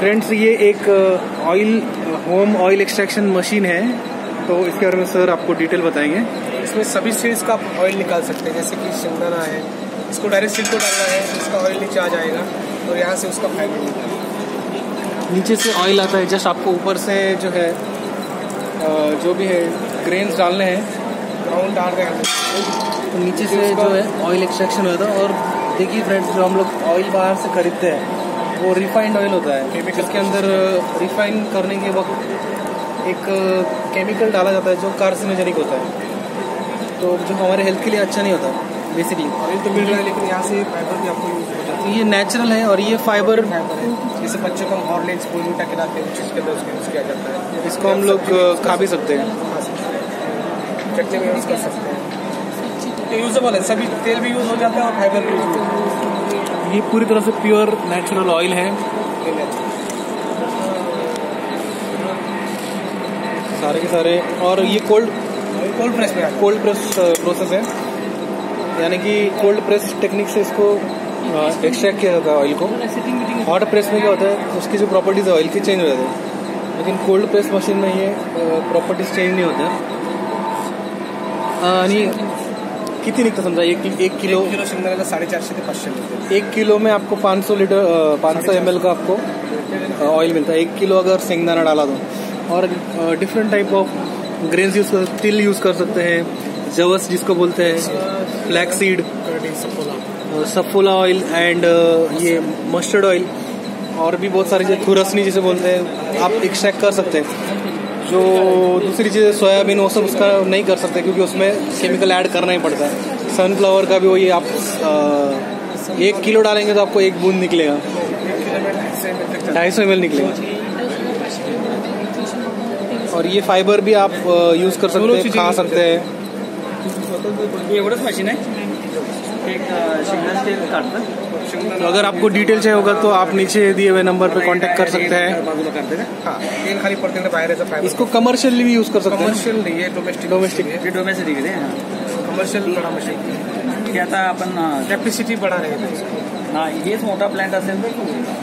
Friends, ये एक home oil extraction machine है, तो इसके बारे में सर आपको डिटेल बताएंगे। इसमें सभी सीड्स का आप ऑयल निकाल सकते हैं, जैसे कि शेंगदाना है, इसको डायरेक्ट सीड को डालना है, इसका ऑयल नीचे आ जाएगा और यहाँ से उसका फाइबर निकलेगा। नीचे से ऑयल आता है, जस्ट आपको ऊपर से जो है जो भी है ग्रेन्स डालने हैं, ग्राउंड डाल रहे हैं, तो नीचे से जो है ऑयल एक्सट्रैक्शन होता है। और देखिए फ्रेंड्स, जो हम लोग ऑयल बाहर से खरीदते हैं वो रिफाइंड ऑयल होता है। इसके अंदर रिफाइन करने के वक्त एक केमिकल डाला जाता है जो कार्सिनोजेनिक होता है, तो जो हमारे हेल्थ के लिए अच्छा नहीं होता बेसिकली। ऑयल तो मिल रहा है, लेकिन यहाँ से फाइबर भी आपको यूज हो जाता है। ये नेचुरल है और ये फाइबर जैसे बच्चों को हॉर्लिक्स बोनविटा खिलाते हैं, चीज़ के अंदर उसको यूज़ किया जाता है। इसको हम लोग खा भी सकते हैं, चटनी में यूज़ कर सकते हैं। यूजेबल है, सभी तेल भी यूज़ हो जाता है और फाइबर भी यूज हो जाता है। ये पूरी तरह से प्योर नेचुरल ऑयल है, सारे के सारे। और ये कोल्ड प्रेस प्रोसेस है, यानी कि कोल्ड प्रेस टेक्निक से इसको एक्सट्रैक्ट किया जाता है ऑयल को। हॉट प्रेस में क्या होता है, उसकी जो प्रॉपर्टीज है ऑयल की चेंज हो जाती है, लेकिन कोल्ड प्रेस मशीन में ये प्रॉपर्टीज चेंज नहीं होता। आणि किती निघतं समजा एक किलो शेंगदाण्याला 450 ते 500 मिळते। 1 किलो में आपको 500 ml का आपको ऑयल मिलता है। 1 किलो अगर शेंगदाना डाला तो, और different type of grains use कर, तिल यूज कर सकते हैं, जवस जिसको बोलते हैं, flax seed, Saffola oil and ये मस्टर्ड ऑयल, और भी बहुत सारी चीज़ें, खुरसनी जिसे बोलते हैं, आप एक्सट्रैक्ट कर सकते हैं। जो दूसरी चीज़ें सोयाबीन वो सब उसका नहीं कर सकते, क्योंकि उसमें केमिकल ऐड करना ही पड़ता है। सनफ्लावर का भी वही, आप 1 किलो डालेंगे तो आपको 1 बूंद निकलेगा, 250 ml निकलेगा। और ये फाइबर भी आप यूज कर सकते हैं, खा सकते हैं। एवढंच मशीन आहे, एक शेंगदाणा तेल काढतं। तो अगर आपको डिटेल चाहिए होगा तो आप नीचे दिए हुए नंबर पे कांटेक्ट कर सकते हैं। हाँ, तेल खाली पड़ते हैं बाहर ऐसा फाइबर। इसको कमर्शियली भी यूज कर सकते हैं। कमर्शियल नाही आहे, डोमेस्टिक हे डोमेस्टिक आहे, कमर्शियल बडा मशीन की आता आपण कॅपॅसिटी बडा आहे। हेच मोठा प्लांट असेल तर